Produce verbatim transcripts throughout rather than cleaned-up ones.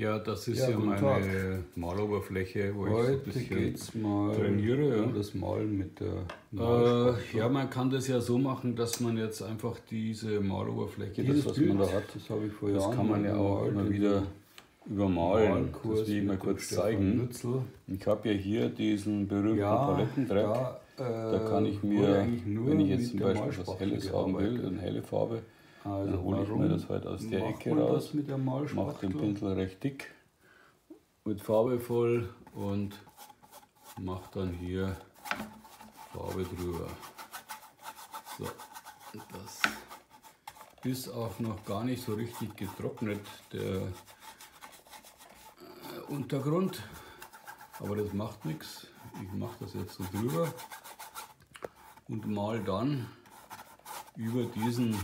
Ja, das ist Ja, ja, guten meine Tag. Maloberfläche, wo Heute ich so ein bisschen geht's mal trainiere. Ja. um das Malen mit der Äh, Malspachtel. ja, man kann das ja so machen, dass man jetzt einfach diese Maloberfläche, das Dieses was Bild, man da hat, das habe ich vor das Jahren kann man ja auch gemalt immer in wieder so übermalen. einem Malkurs Das will ich mal mit dem kurz Stefan zeigen. Lützel. Ich habe ja hier diesen berühmten Ja, Palettendreck. da, äh, Da kann ich wurde mir, eigentlich nur wenn ich jetzt mit zum der Beispiel was Malspachtel Helles haben will, gearbeitet. eine helle Farbe, Also dann hole ich warum mir das halt aus der macht Ecke man raus, das mit der mache Malspachtel? den Pinsel recht dick mit Farbe voll und mache dann hier Farbe drüber. So, das ist auch noch gar nicht so richtig getrocknet, der Untergrund, aber das macht nichts. Ich mache das jetzt so drüber und mal dann über diesen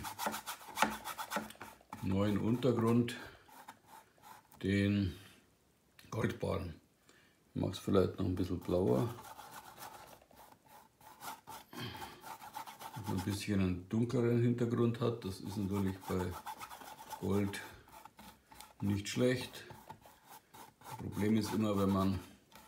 neuen Untergrund den Goldbarren. Ich mache es vielleicht noch ein bisschen blauer, dass man ein bisschen einen dunkleren Hintergrund hat. Das ist natürlich bei Gold nicht schlecht. Das Problem ist immer, wenn man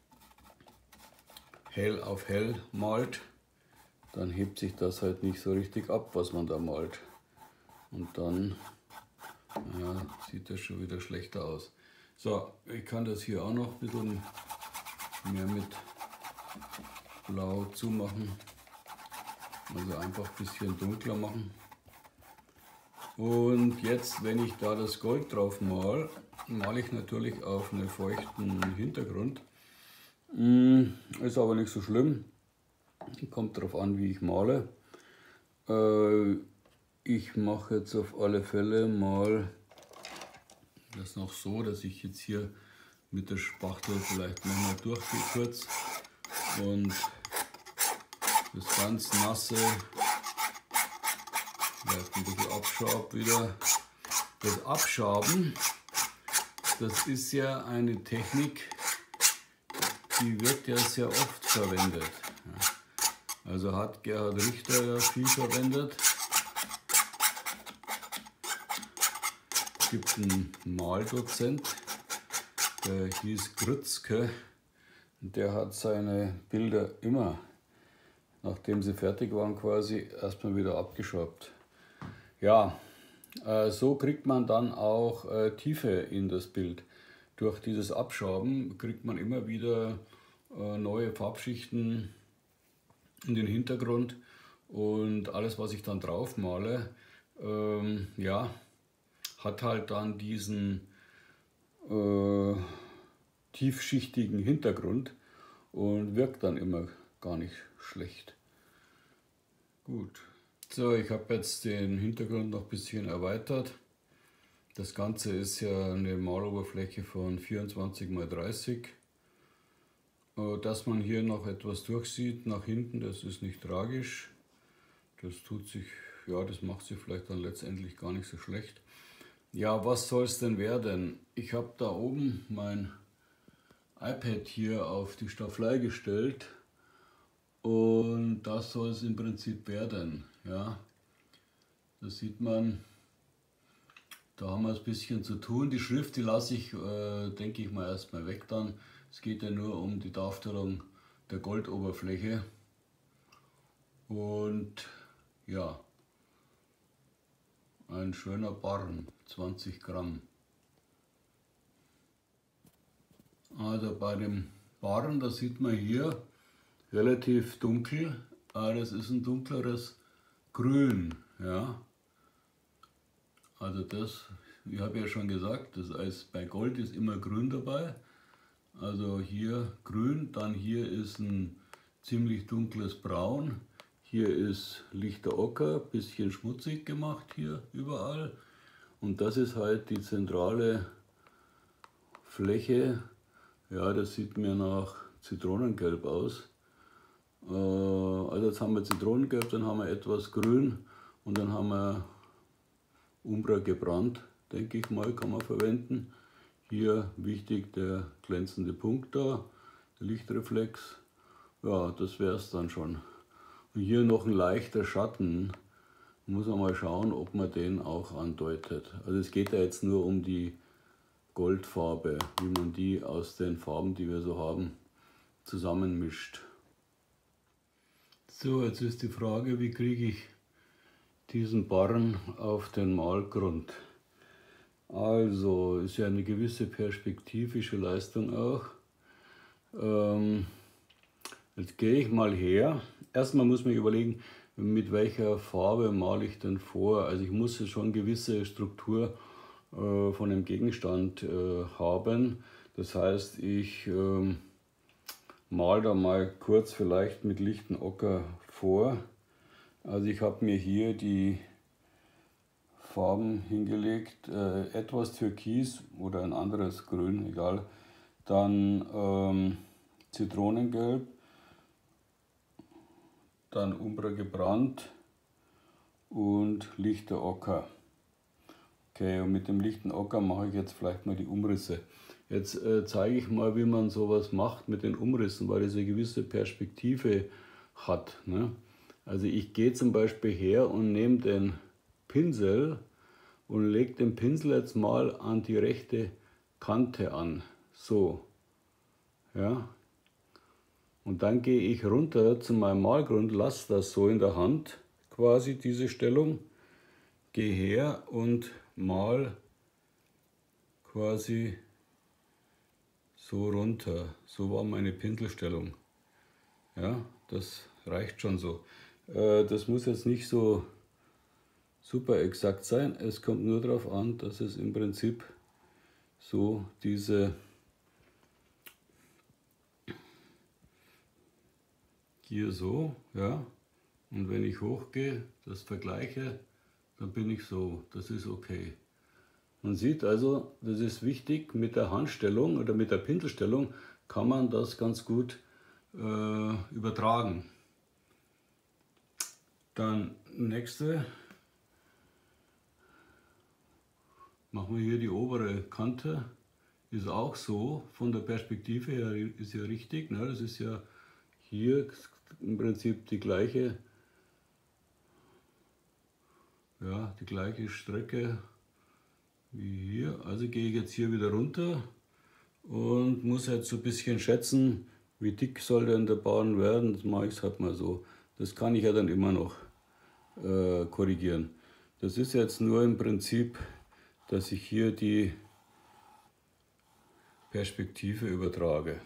hell auf hell malt, dann hebt sich das halt nicht so richtig ab, was man da malt. Und dann ja, sieht das schon wieder schlechter aus. So, ich kann das hier auch noch ein bisschen mehr mit Blau zumachen. Also einfach ein bisschen dunkler machen. Und jetzt, wenn ich da das Gold drauf mal, male ich natürlich auf einen feuchten Hintergrund. Ist aber nicht so schlimm. Kommt darauf an, wie ich male. Ich mache jetzt auf alle Fälle mal das noch so, dass ich jetzt hier mit der Spachtel vielleicht nochmal durchgehe kurz und das ganz nasse vielleicht ein bisschen abschabe wieder. Das Abschaben, das ist ja eine Technik, die wird ja sehr oft verwendet. Also hat Gerhard Richter ja viel verwendet. Es gibt einen Maldozent, der hieß Grützke, und der hat seine Bilder immer, nachdem sie fertig waren, quasi erstmal wieder abgeschabt. Ja, äh, so kriegt man dann auch äh, Tiefe in das Bild. Durch dieses Abschaben kriegt man immer wieder äh, neue Farbschichten in den Hintergrund und alles, was ich dann drauf male, ähm, ja, hat halt dann diesen äh, tiefschichtigen Hintergrund und wirkt dann immer gar nicht schlecht. Gut, so, ich habe jetzt den Hintergrund noch ein bisschen erweitert. Das Ganze ist ja eine Maloberfläche von vierundzwanzig mal dreißig. Dass man hier noch etwas durchsieht nach hinten, das ist nicht tragisch. Das tut sich, ja, das macht sich vielleicht dann letztendlich gar nicht so schlecht. Ja, was soll es denn werden? Ich habe da oben mein iPad hier auf die Stafflei gestellt und das soll es im Prinzip werden. Ja, das sieht man, da haben wir ein bisschen zu tun. Die Schrift, die lasse ich, äh, denke ich mal, erstmal weg dann. Es geht ja nur um die Darstellung der Goldoberfläche. Und ja, ein schöner Barren, zwanzig Gramm. Also bei dem Barren, das sieht man hier relativ dunkel. Das ist ein dunkleres Grün. Ja. Also das, ich habe ja schon gesagt, das heißt, bei Gold ist immer Grün dabei. Also hier grün, dann hier ist ein ziemlich dunkles Braun. Hier ist lichter Ocker, bisschen schmutzig gemacht hier überall. Und das ist halt die zentrale Fläche. Ja, das sieht mir nach Zitronengelb aus. Also jetzt haben wir Zitronengelb, dann haben wir etwas Grün und dann haben wir Umbra gebrannt, denke ich mal, kann man verwenden. Hier wichtig der glänzende Punkt da, der Lichtreflex. Ja, das wäre es dann schon. Und hier noch ein leichter Schatten. Muss man mal schauen, ob man den auch andeutet. Also es geht ja jetzt nur um die Goldfarbe, wie man die aus den Farben, die wir so haben, zusammenmischt. So, jetzt ist die Frage, wie kriege ich diesen Barren auf den Malgrund? Also, ist ja eine gewisse perspektivische Leistung auch. Ähm, jetzt gehe ich mal her. Erstmal muss man überlegen, mit welcher Farbe male ich denn vor. Also ich muss schon eine gewisse Struktur äh, von dem Gegenstand äh, haben. Das heißt, ich äh, male da mal kurz vielleicht mit lichten Ocker vor. Also ich habe mir hier die Farben hingelegt, äh, etwas Türkis oder ein anderes Grün, egal. Dann ähm, Zitronengelb, dann Umbra gebrannt und lichter Ocker. Okay, und mit dem lichten Ocker mache ich jetzt vielleicht mal die Umrisse. Jetzt äh, zeige ich mal, wie man sowas macht mit den Umrissen, weil das eine gewisse Perspektive hat. Ne? Also ich gehe zum Beispiel her und nehme den Pinsel und lege den Pinsel jetzt mal an die rechte Kante an. So. Ja. Und dann gehe ich runter zu meinem Malgrund, lasse das so in der Hand, quasi diese Stellung, gehe her und mal quasi so runter. So war meine Pinselstellung. Ja, das reicht schon so. Äh, das muss jetzt nicht so super exakt sein. Es kommt nur darauf an, dass es im Prinzip so diese hier so, ja, und wenn ich hochgehe, das vergleiche, dann bin ich so, das ist okay. Man sieht also, das ist wichtig, mit der Handstellung oder mit der Pinselstellung kann man das ganz gut äh, übertragen. Dann nächste, machen wir hier die obere Kante, ist auch so, von der Perspektive her ist ja richtig, ne? Das ist ja hier im Prinzip die gleiche, ja, die gleiche Strecke wie hier. Also gehe ich jetzt hier wieder runter und muss jetzt so ein bisschen schätzen, wie dick soll denn der Barren werden. Das mache ich halt mal so. Das kann ich ja dann immer noch äh, korrigieren. Das ist jetzt nur im Prinzip, dass ich hier die Perspektive übertrage.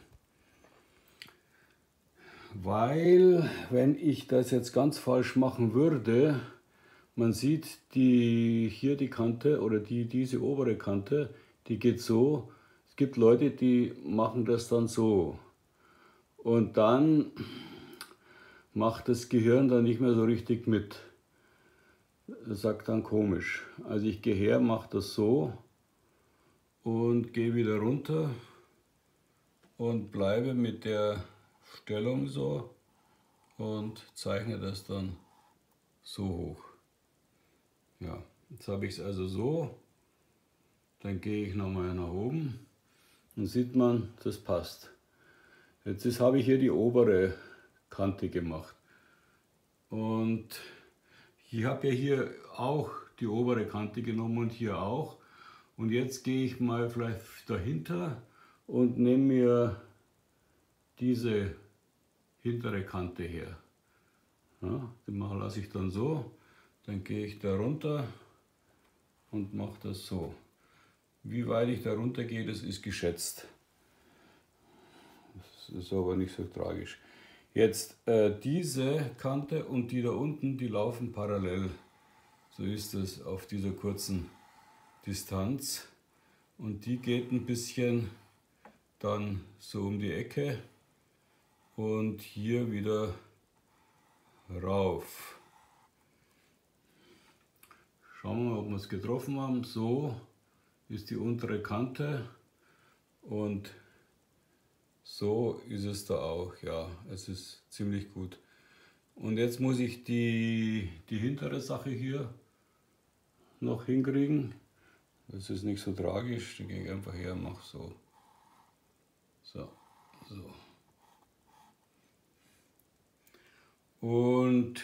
Weil, wenn ich das jetzt ganz falsch machen würde, man sieht die, hier die Kante oder die, diese obere Kante, die geht so. Es gibt Leute, die machen das dann so. Und dann macht das Gehirn dann nicht mehr so richtig mit. Das sagt dann komisch. Also ich gehe her, mache das so und gehe wieder runter und bleibe mit der Stellung so und zeichne das dann so hoch. Ja, jetzt habe ich es also so, dann gehe ich nochmal nach oben und sieht man, das passt. Jetzt ist, habe ich hier die obere Kante gemacht und ich habe ja hier auch die obere Kante genommen und hier auch, und jetzt gehe ich mal vielleicht dahinter und nehme mir diese hintere Kante her. Ja, den lasse ich dann so, dann gehe ich da runter und mache das so. Wie weit ich da runter gehe, das ist geschätzt. Das ist aber nicht so tragisch. Jetzt äh, diese Kante und die da unten, die laufen parallel. So ist es auf dieser kurzen Distanz. Und die geht ein bisschen dann so um die Ecke und hier wieder rauf. Schauen wir mal, ob wir es getroffen haben. So ist die untere Kante und so ist es da auch. Ja, es ist ziemlich gut. Und jetzt muss ich die, die hintere Sache hier noch hinkriegen. Das ist nicht so tragisch. Da gehe ich einfach her und mache so. So, so. Und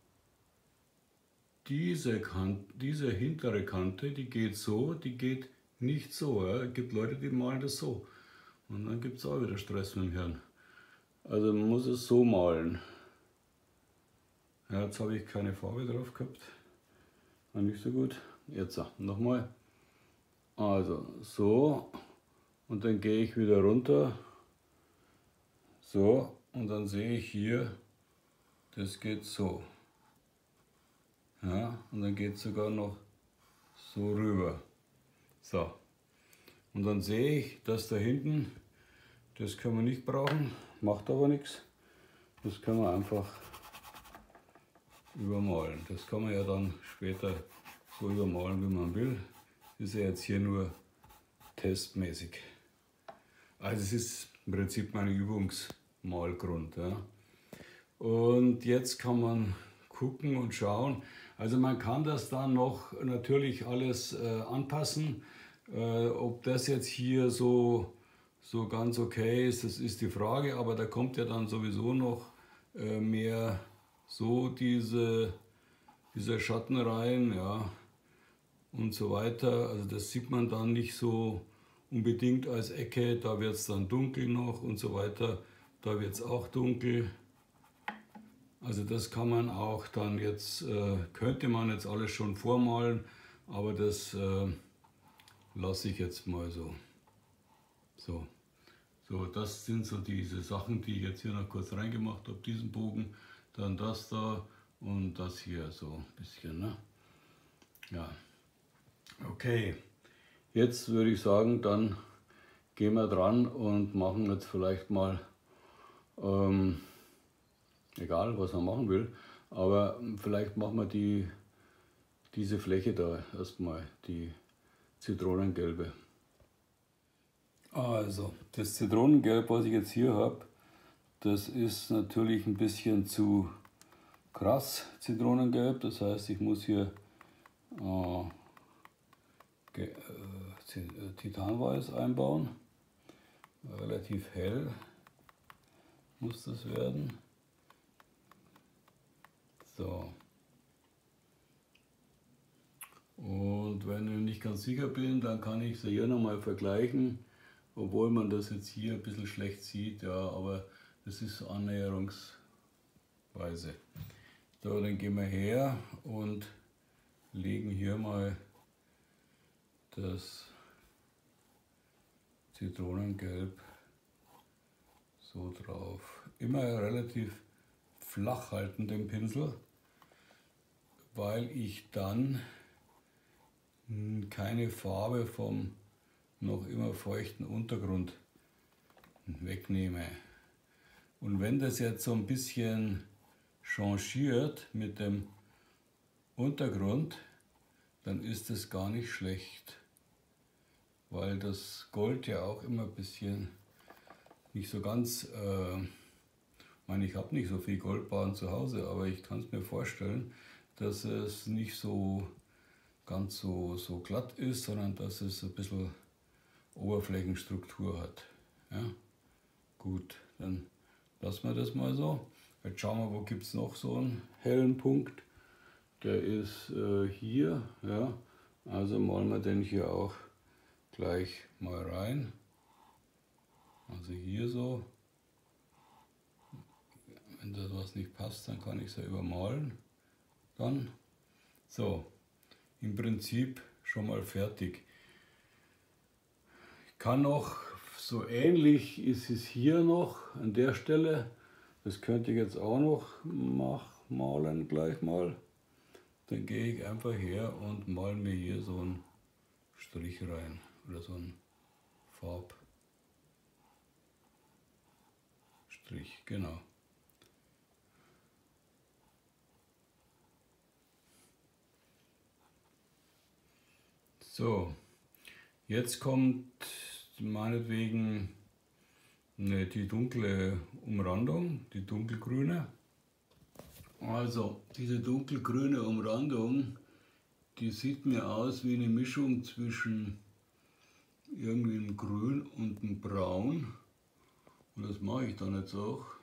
diese, Kante, diese hintere Kante, die geht so, die geht nicht so. Ja. Es gibt Leute, die malen das so. Und dann gibt es auch wieder Stress mit dem Hirn. Also man muss es so malen. Ja, jetzt habe ich keine Farbe drauf gehabt. War nicht so gut. Jetzt nochmal. Also so. Und dann gehe ich wieder runter. So. Und dann sehe ich hier, das geht so. Ja, und dann geht es sogar noch so rüber. So. Und dann sehe ich, dass da hinten, das können wir nicht brauchen, macht aber nichts. Das können wir einfach übermalen. Das kann man ja dann später so übermalen, wie man will. Das ist ja jetzt hier nur testmäßig. Also es ist im Prinzip mein Übungsmalgrund. Ja. Und jetzt kann man gucken und schauen. Also man kann das dann noch natürlich alles äh, anpassen. Äh, ob das jetzt hier so, so ganz okay ist, das ist die Frage. Aber da kommt ja dann sowieso noch äh, mehr so diese, dieser Schatten rein, ja, und so weiter. Also das sieht man dann nicht so unbedingt als Ecke. Da wird es dann dunkel noch und so weiter. Da wird es auch dunkel. Also das kann man auch dann jetzt, äh, könnte man jetzt alles schon vormalen, aber das äh, lasse ich jetzt mal so. So. So, das sind so diese Sachen, die ich jetzt hier noch kurz reingemacht habe, diesen Bogen, dann das da und das hier so ein bisschen, ne? Ja. Okay, jetzt würde ich sagen, dann gehen wir dran und machen jetzt vielleicht mal, ähm, egal was man machen will, aber vielleicht machen wir die, diese Fläche da erstmal, die Zitronengelbe. Also, das Zitronengelb, was ich jetzt hier habe, das ist natürlich ein bisschen zu krass Zitronengelb. Das heißt, ich muss hier äh, äh, Titanweiß einbauen. Relativ hell muss das werden. So. Und wenn ich nicht ganz sicher bin, dann kann ich sie hier nochmal vergleichen. Obwohl man das jetzt hier ein bisschen schlecht sieht, ja, aber das ist so annäherungsweise. So, dann gehen wir her und legen hier mal das Zitronengelb so drauf. Immer relativ flach halten den Pinsel, weil ich dann keine Farbe vom noch immer feuchten Untergrund wegnehme. Und wenn das jetzt so ein bisschen changiert mit dem Untergrund, dann ist das gar nicht schlecht, weil das Gold ja auch immer ein bisschen nicht so ganz, äh, ich meine, ich habe nicht so viel Goldbarren zu Hause, aber ich kann es mir vorstellen, dass es nicht so ganz so, so glatt ist, sondern dass es ein bisschen Oberflächenstruktur hat. Ja? Gut, dann lassen wir das mal so. Jetzt schauen wir, wo gibt es noch so einen hellen Punkt. Der ist äh, hier. Ja? Also malen wir den hier auch gleich mal rein. Also hier so. Wenn das was nicht passt, dann kann ich es ja übermalen. Dann so, im Prinzip schon mal fertig. Kann noch, so ähnlich ist es hier noch an der Stelle, das könnte ich jetzt auch noch mach, malen gleich mal. Dann gehe ich einfach her und mal mir hier so einen Strich rein oder so einen Farbstrich, genau. So, jetzt kommt meinetwegen ne, die dunkle Umrandung, die dunkelgrüne. Also diese dunkelgrüne Umrandung, die sieht mir aus wie eine Mischung zwischen irgendwie einem Grün und einem Braun. Und das mache ich dann jetzt auch.